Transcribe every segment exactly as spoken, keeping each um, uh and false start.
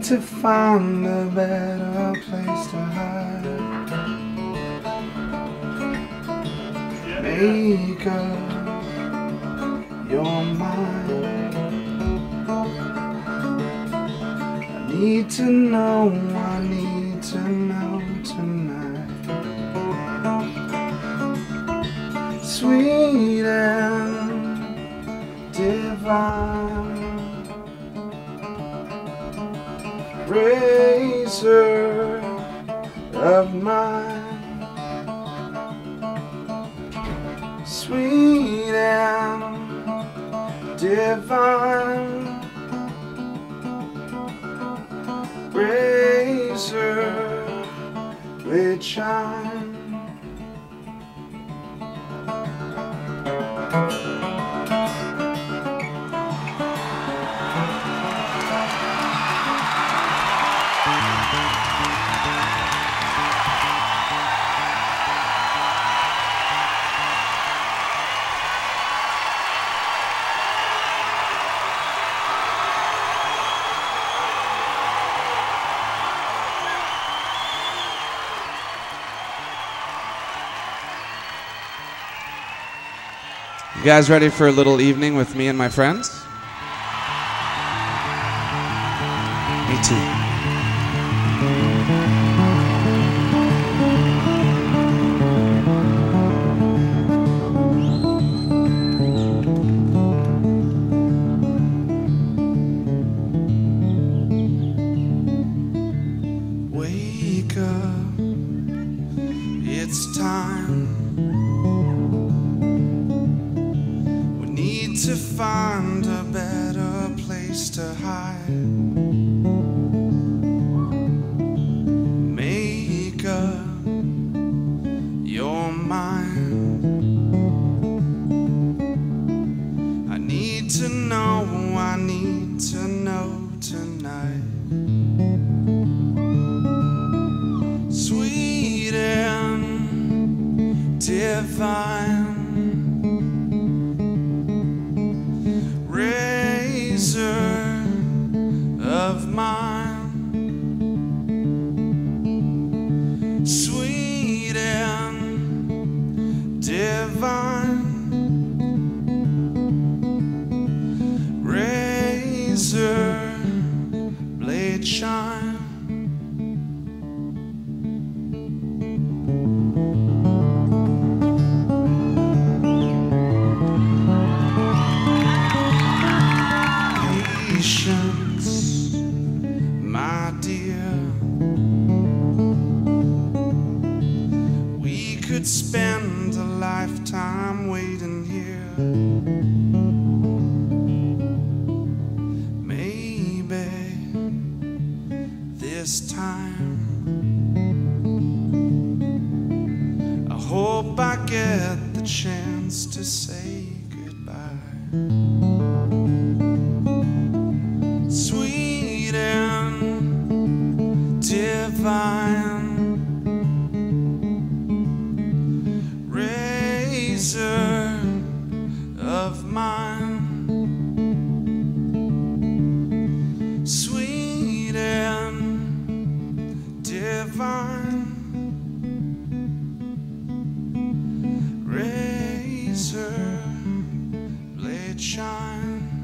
to find a better place to hide. Make up your mind. I need to know, I need to know tonight. Sweet and divine, razor of mine. Sweet and divine, razor blade shine. You guys ready for a little evening with me and my friends? Me too. Wake up, it's time. To find a better place to hide. Make up your mind. I need to know, I need to know tonight. Sweet and divine, razor of mine. Sweet and divine, razor blade shine. Patience, my dear. We could spend a lifetime waiting here. Maybe this time I hope I get the chance to say goodbye. Sweet and divine, razor of mine. Sweet and divine, razor blade shine.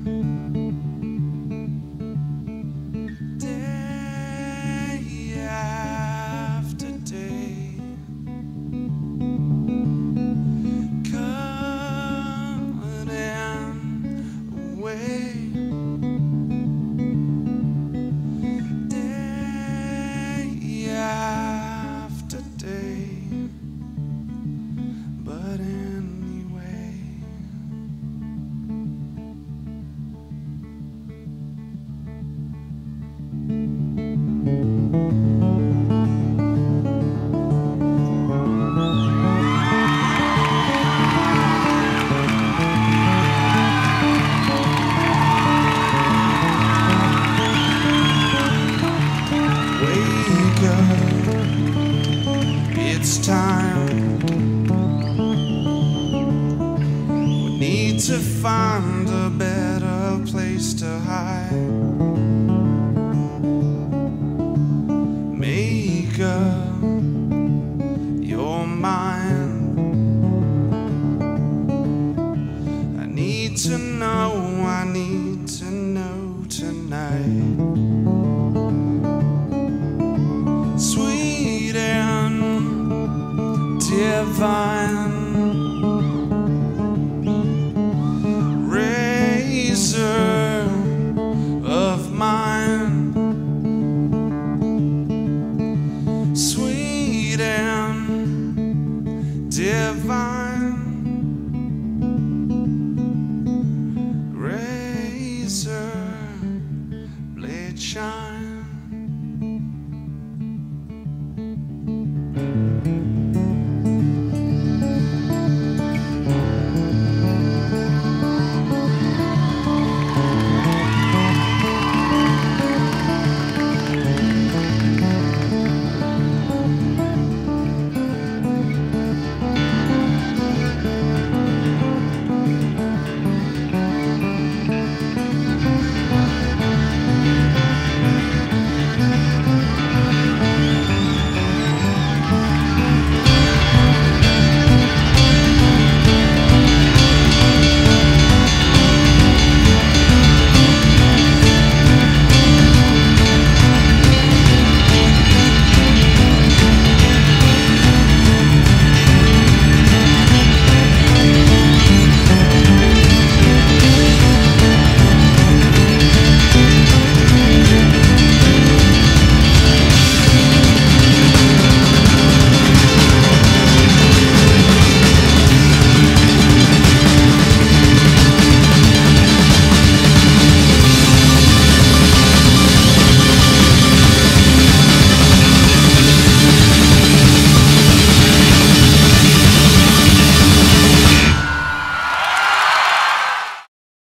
It's time. We need to find a better place to hide.